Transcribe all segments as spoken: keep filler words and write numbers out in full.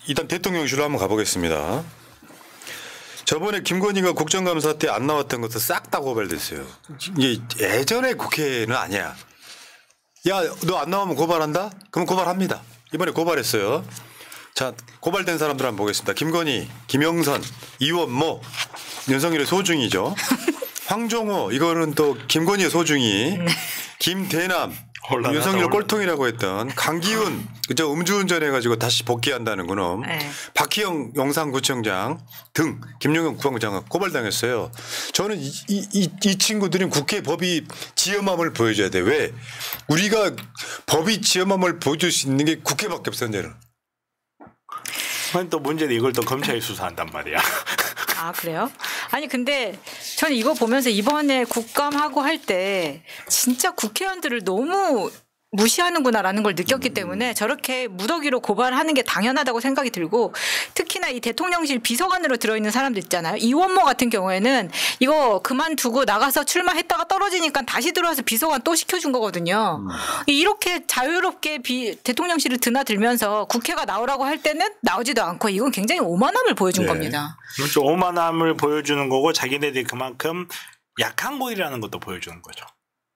일단 대통령실로 한번 가보겠습니다. 저번에 김건희가 국정감사 때 안 나왔던 것도 싹 다 고발됐어요. 이게 예전의 국회는 아니야. 야, 너 안 나오면 고발한다? 그럼 고발합니다. 이번에 고발했어요. 자, 고발된 사람들 한번 보겠습니다. 김건희, 김영선, 이원모, 윤석열의 소중이죠. 황종호, 이거는 또 김건희의 소중이, 김대남, 올라가다, 윤석열 올라가다. 꼴통이라고 했던 강기훈, 그저 음주운전해가지고 다시 복귀한다는 그놈, 네. 박희영 영상구청장 등 김용현 국방부장관 고발당했어요. 저는 이, 이, 이, 이 친구들은 국회 법이 지엄함을 보여줘야 돼. 왜? 우리가 법이 지엄함을 보여줄 수 있는 게 국회밖에 없어, 이제는. 또 문제는 이걸 또 검찰이 수사한단 말이야. 아 그래요? 아니 근데 저는 이거 보면서 이번에 국감하고 할 때 진짜 국회의원들을 너무 무시하는구나라는 걸 느꼈기 때문에 저렇게 무더기로 고발하는 게 당연하다고 생각이 들고, 특히나 이 대통령실 비서관으로 들어있는 사람들 있잖아요. 이원모 같은 경우에는 이거 그만두고 나가서 출마했다가 떨어지니까 다시 들어와서 비서관 또 시켜준 거거든요. 음. 이렇게 자유롭게 비, 대통령실을 드나들면서 국회가 나오라고 할 때는 나오지도 않고, 이건 굉장히 오만함을 보여준 네. 겁니다. 그렇죠. 오만함을 보여주는 거고 자기네들이 그만큼 약한 곳이라는 것도 보여주는 거죠.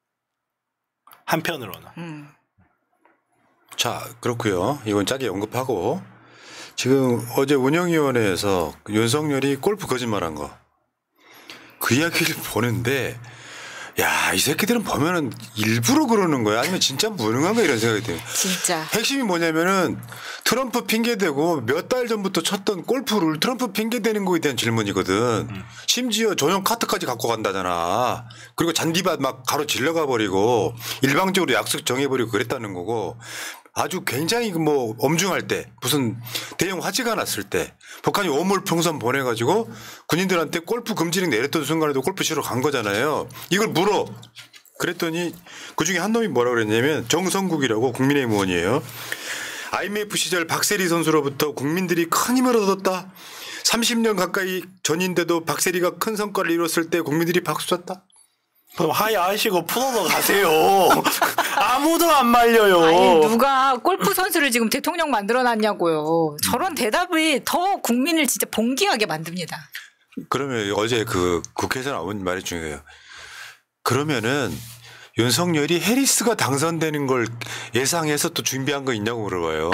한편으로는. 음. 자, 그렇고요. 이건 짜게 언급하고, 지금 어제 운영위원회에서 윤석열이 골프 거짓말한 거, 그 이야기를 보는데, 야, 이 새끼들은 보면은 일부러 그러는 거야? 아니면 진짜 무능한 거야? 이런 생각이 들어요. 진짜. 핵심이 뭐냐면은 트럼프 핑계대고 몇 달 전부터 쳤던 골프를 트럼프 핑계대는 거에 대한 질문이거든. 음. 심지어 전용 카트까지 갖고 간다잖아. 그리고 잔디밭 막 가로 질러가 버리고 일방적으로 약속 정해버리고 그랬다는 거고, 아주 굉장히 뭐 엄중할 때, 무슨 대형 화재가 났을 때 북한이 원몰 풍선 보내가지고 군인들한테 골프 금지령 내렸던 순간에도 골프 치러 간 거잖아요. 이걸 물어. 그랬더니 그중에 한 놈이 뭐라 그랬냐면, 정성국이라고 국민의힘 의원이에요. 아이엠에프 시절 박세리 선수로부터 국민들이 큰 힘을 얻었다. 삼십 년 가까이 전인데도 박세리가 큰 성과를 이뤘을 때 국민들이 박수 쳤다. 그럼 하야하시고 풀어서 가세요. 아무도 안 말려요. 아니, 누가 골프 선수를 지금 대통령 만들어놨냐고요. 저런 대답이 더 국민을 진짜 봉기하게 만듭니다. 그러면 어제 그 국회에서 나온 말이 중요해요. 그러면은 윤석열이 해리스가 당선되는 걸 예상해서 또 준비한 거 있냐고 물어봐요.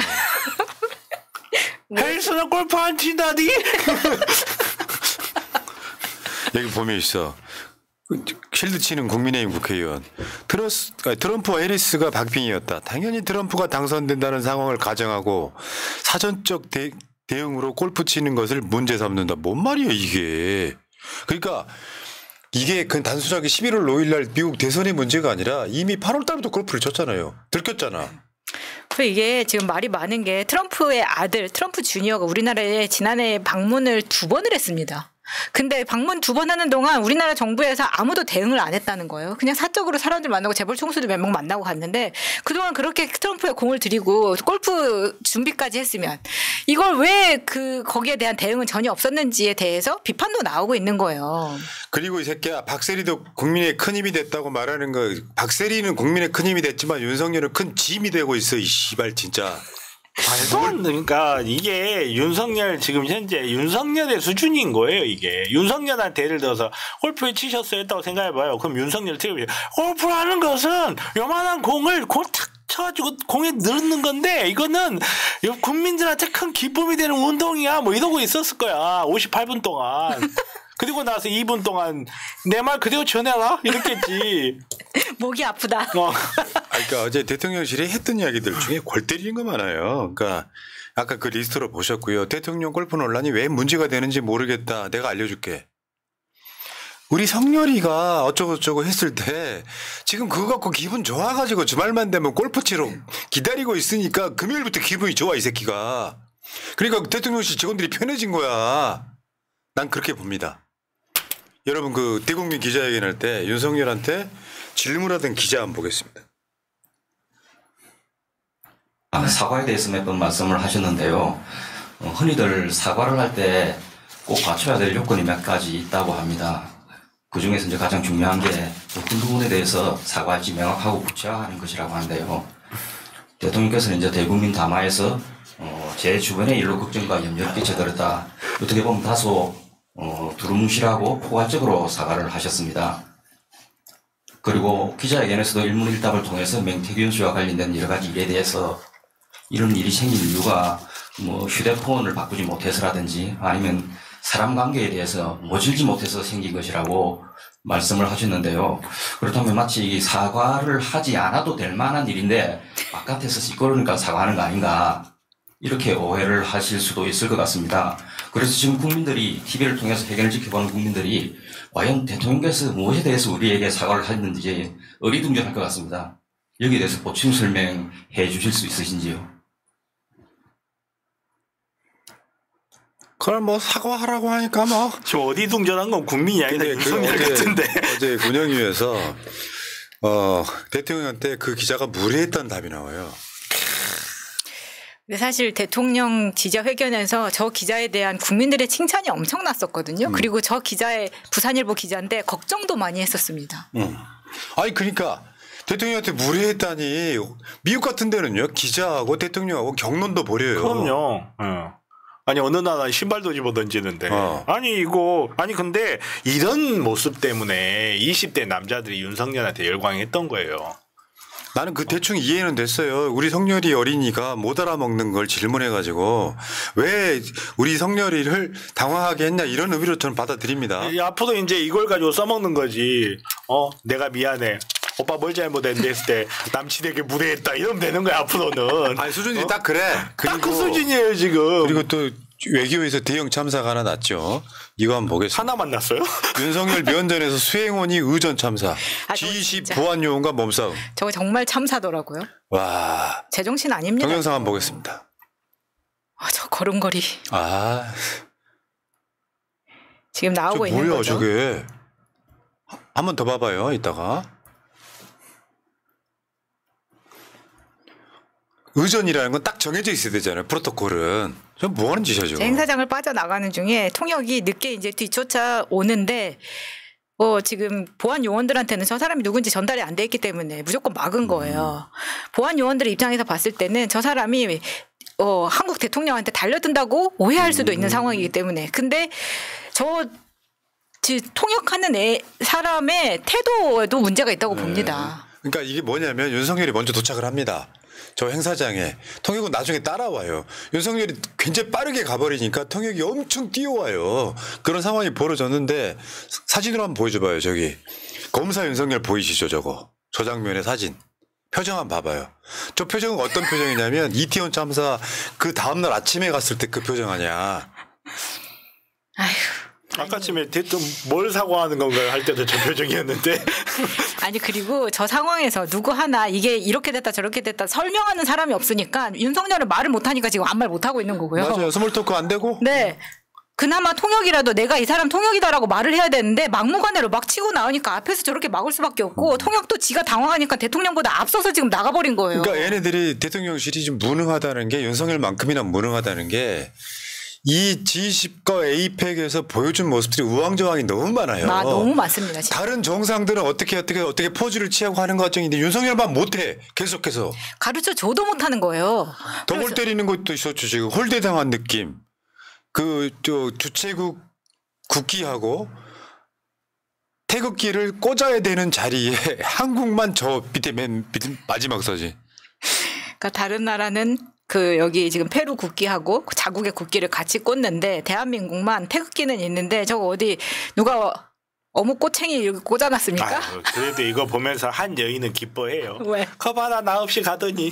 해리스는 골프 안 친다니? 여기 보면 있어. 실드 치는 국민의힘 국회의원. 트러스, 트럼프와 해리스가 박빙이었다. 당연히 트럼프가 당선된다는 상황을 가정하고 사전적 대, 대응으로 골프 치는 것을 문제 삼는다. 뭔 말이야 이게. 그러니까 이게 그냥 단순하게 십일월 오일 날 미국 대선의 문제가 아니라 이미 팔월 달부터 골프를 쳤잖아요. 들켰잖아. 그 이게 지금 말이 많은 게, 트럼프의 아들 트럼프 주니어가 우리나라에 지난해 방문을 두 번을 했습니다. 근데 방문 두 번 하는 동안 우리나라 정부에서 아무도 대응을 안 했다는 거예요. 그냥 사적으로 사람들 만나고 재벌 총수들 몇 명 만나고 갔는데, 그동안 그렇게 트럼프에 공을 들이고 골프 준비까지 했으면 이걸 왜 그 거기에 대한 대응은 전혀 없었는지에 대해서 비판도 나오고 있는 거예요. 그리고 이 새끼야, 박세리도 국민의 큰 힘이 됐다고 말하는 거, 박세리는 국민의 큰 힘이 됐지만 윤석열은 큰 짐이 되고 있어. 이 씨발 진짜. 말도 안 돼. 그러니까 이게 윤석열, 지금 현재 윤석열의 수준인 거예요. 이게 윤석열한테 예를 들어서 골프에 치셨어야 했다고 생각해봐요. 그럼 윤석열 TV 골프라는 것은 요만한 공을 곧탁 쳐가지고 공에 넣는 건데 이거는 국민들한테 큰 기쁨이 되는 운동이야 뭐 이러고 있었을 거야. 오십팔 분 동안. 그리고 나서 이 분 동안 내 말 그대로 전해라 이랬겠지. 목이 아프다. 어. 그러니까 어제 대통령실이 했던 이야기들 중에 골 때리는 거 많아요. 그러니까 아까 그 리스트로 보셨고요. 대통령 골프 논란이 왜 문제가 되는지 모르겠다. 내가 알려줄게. 우리 성렬이가 어쩌고저쩌고 했을 때 지금 그거 갖고 기분 좋아가지고 주말만 되면 골프 치러 기다리고 있으니까 금요일부터 기분이 좋아 이 새끼가. 그러니까 대통령실 직원들이 편해진 거야. 난 그렇게 봅니다. 여러분 그 대국민 기자회견 할 때 윤석열한테 질문하던 기자 한번 보겠습니다. 아, 사과에 대해서 몇 번 말씀을 하셨는데요. 어, 흔히들 사과를 할 때 꼭 갖춰야 될 요건이 몇 가지 있다고 합니다. 그 중에서 이제 가장 중요한 게 어떤 부분에 대해서 사과할지 명확하고 구체화하는 것이라고 하는데요. 대통령께서는 이제 대국민 담화에서 어, 제 주변의 일로 걱정과 염려를 끼쳐드렸다. 어떻게 보면 다소 어, 두루뭉실하고 포괄적으로 사과를 하셨습니다. 그리고 기자회견에서도 일문일답을 통해서 맹태균 씨와 관련된 여러 가지 일에 대해서 이런 일이 생긴 이유가 뭐 휴대폰을 바꾸지 못해서라든지 아니면 사람 관계에 대해서 모질지 못해서 생긴 것이라고 말씀을 하셨는데요. 그렇다면 마치 사과를 하지 않아도 될 만한 일인데 바깥에서 시끄러우니까 사과하는 거 아닌가 이렇게 오해를 하실 수도 있을 것 같습니다. 그래서 지금 국민들이 티비를 통해서 회견을 지켜보는 국민들이 과연 대통령께서 무엇에 대해서 우리에게 사과를 했는지 어리둥절할 것 같습니다. 여기에 대해서 보충 설명해 주실 수 있으신지요? 그럼 뭐 사과하라고 하니까 뭐. 지금 어디둥절한 건 국민이 아니다. 윤석열 어제, 같은데. 어제 군영위에서 어, 대통령한테 그 기자가 무례했다는 답이 나와요. 근데 사실 대통령 기자회견에서 저 기자에 대한 국민들의 칭찬이 엄청났었거든요. 음. 그리고 저 기자의 부산일보 기자인데 걱정도 많이 했었습니다. 음. 아니 그러니까 대통령한테 무례했다니 미국 같은 데는요 기자하고 대통령하고 경론도 벌여요. 그럼요. 어. 아니 어느 나라 신발도 집어 던지는데 어. 아니 이거 아니 근데 이런 모습 때문에 이십 대 남자들이 윤석열한테 열광했던 거예요. 나는 그 대충 이해는 됐어요. 우리 성렬이 어린이가 못 알아먹는 걸 질문해가지고 왜 우리 성렬이를 당황하게 했냐 이런 의미로 저는 받아들입니다. 이, 앞으로 이제 이걸 가지고 써먹는 거지. 어 내가 미안해. 오빠 뭘 잘못했는데 했을 때 남친에게 무례했다 이러면 되는 거야 앞으로는. 아니 수준이 어? 딱 그래. 딱 그 수준이에요 지금. 그리고 또 외교에서 대형 참사가 하나 났죠. 이거 한번 보겠습니다. 하나만 났어요? 윤석열 면전에서 수행원이 의전 참사. 아, 지 이십 진짜. 보안 요원과 몸싸움. 저거 정말 참사더라고요. 와. 제정신 아닙니다. 동영상 한번 보겠습니다. 아, 저 걸음걸이 아. 지금 나오고 저 있는 뭐야 거죠. 저게. 한 번 더 봐봐요 이따가. 의전이라는 건 딱 정해져 있어야 되잖아요. 프로토콜은. 저 뭐 하는 짓이야 지금. 행사장을 빠져나가는 중에 통역이 늦게 이제 뒤쫓아 오는데 어, 지금 보안 요원들한테는 저 사람이 누군지 전달이 안 돼 있기 때문에 무조건 막은 거예요. 음. 보안 요원들 입장에서 봤을 때는 저 사람이 어, 한국 대통령한테 달려든다고 오해할 수도 있는 음. 상황이기 때문에. 근데 저 통역하는 애, 사람의 태도에도 문제가 있다고 네. 봅니다. 그러니까 이게 뭐냐면 윤석열이 먼저 도착을 합니다. 저 행사장에. 통역은 나중에 따라와요. 윤석열이 굉장히 빠르게 가버리니까 통역이 엄청 뛰어와요. 그런 상황이 벌어졌는데 사진으로 한번 보여줘봐요. 저기 검사 윤석열 보이시죠 저거. 저 장면의 사진. 표정 한번 봐봐요. 저 표정은 어떤 표정이냐면 이태원 참사 그 다음날 아침에 갔을 때 그 표정 아니야. 아휴. 아까 아침에 대뜸 뭘 사과하는 건가요? 할 때도 저 표정이었는데. 아니 그리고 저 상황에서 누구 하나 이게 이렇게 됐다 저렇게 됐다 설명하는 사람이 없으니까 윤석열은 말을 못하니까 지금 아무 말 못하고 있는 거고요. 맞아요. 스몰 토크 안 되고. 네. 그나마 통역이라도 내가 이 사람 통역이다라고 말을 해야 되는데 막무가내로 막 치고 나오니까 앞에서 저렇게 막을 수밖에 없고 음. 통역도 지가 당황하니까 대통령보다 앞서서 지금 나가버린 거예요. 그러니까 얘네들이 대통령실이 좀 무능하다는 게 윤석열만큼이나 무능하다는 게 이 지 이십과 에이펙에서 보여준 모습들이 우왕좌왕이 너무 많아요. 아, 너무 많습니다. 진짜. 다른 정상들은 어떻게 어떻게 어떻게 포즈를 취하고 하는 과정인데 윤석열만 못해. 계속해서. 가르쳐 줘도 못하는 거예요. 덩굴 때리는 것도 있었죠. 지금 홀대당한 느낌. 그 저 주최국 국기하고 태극기를 꽂아야 되는 자리에 한국만 저 밑에 맨 밑에 마지막 사진. 그러니까 다른 나라는 그 여기 지금 페루 국기하고 자국의 국기를 같이 꽂는데 대한민국만 태극기는 있는데 저거 어디 누가 어묵 꼬챙이 꽂아놨습니까? 아유, 그래도 이거 보면서 한 여인은 기뻐해요. 왜? 거 봐라 나 없이 가더니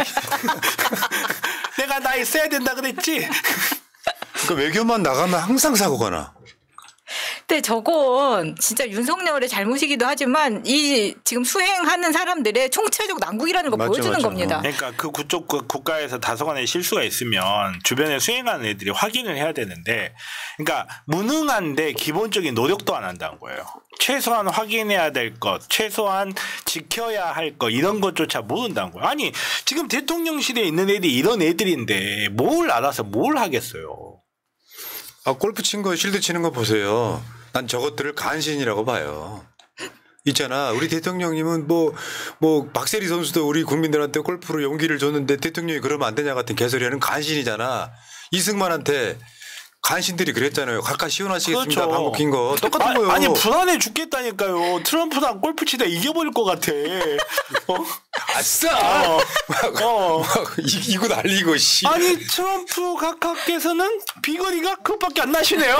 내가 나 있어야 된다 그랬지. 그러니까 외교만 나가면 항상 사고가 나. 근데 저건 진짜 윤석열의 잘못이기도 하지만 이 지금 수행하는 사람들의 총체적 난국이라는 걸 맞죠, 보여주는 맞죠. 겁니다. 그러니까 그 그쪽 그 국가에서 다소간의 실수가 있으면 주변에 수행하는 애들이 확인을 해야 되는데 그러니까 무능한데 기본적인 노력도 안 한다는 거예요. 최소한 확인해야 될 것, 최소한 지켜야 할 것 이런 것조차 모른다는 거예요. 아니 지금 대통령실에 있는 애들이 이런 애들인데 뭘 알아서 뭘 하겠어요. 아 골프 친 거 실드 치는 거 보세요. 난 저것들을 간신이라고 봐요. 있잖아. 우리 대통령님은 뭐, 뭐, 박세리 선수도 우리 국민들한테 골프로 용기를 줬는데 대통령이 그러면 안 되냐 같은 개소리 하는 간신이잖아. 이승만한테 간신들이 그랬잖아요. 각각 시원하시겠습니다. 그렇죠. 방귀 낀 거. 똑같은 아, 거예요. 아니, 불안해 죽겠다니까요. 트럼프랑 골프 치다 이겨버릴 것 같아. 어? 아싸! 어. 막, 어. 막 이기고 날리고, 씨. 아니, 트럼프 각하께서는 비거리가 그것밖에 안 나시네요.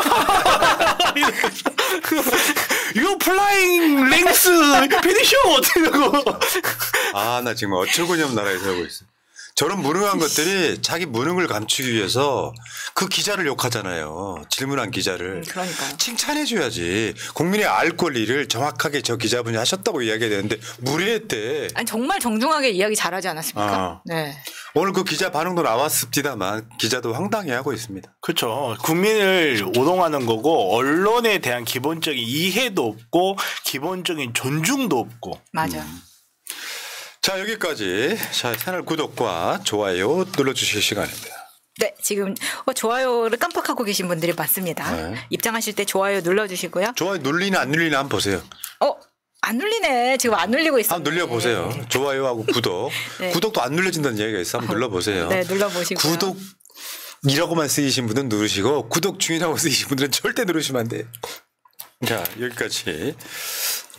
이거 플라잉 랭스 피니셔 어떻게 되고. 아, 나 지금 어처구니없는 나라에 살고 있어. 저런 무능한 것들이 자기 무능을 감추기 위해서 그 기자를 욕하잖아요. 질문한 기자를. 그러니까요. 칭찬해줘야지. 국민의 알 권리를 정확하게 저 기자분이 하셨다고 이야기해야 되는데 무례했대. 아니 정말 정중하게 이야기 잘하지 않았습니까? 아. 네. 오늘 그 기자 반응도 나왔습니다만 기자도 황당해하고 있습니다. 그렇죠. 국민을 오동하는 거고 언론에 대한 기본적인 이해도 없고 기본적인 존중도 없고. 맞아. 음. 자, 여기까지 자, 채널 구독과 좋아요 눌러주실 시간입니다. 네, 지금 어, 좋아요를 깜빡하고 계신 분들이 많습니다. 네. 입장하실 때 좋아요 눌러주시고요. 좋아요 눌리나 안 눌리나 한번 보세요. 어, 안 눌리네. 지금 안 눌리고 있어요. 한번 눌려보세요. 좋아요하고 구독. 네. 구독도 안 눌려진다는 얘기가 있어. 한번 눌러보세요. 네, 눌러보시고요. 구독이라고만 쓰이신 분은 누르시고 구독 중이라고 쓰이신 분들은 절대 누르시면 안 돼요. 자, 여기까지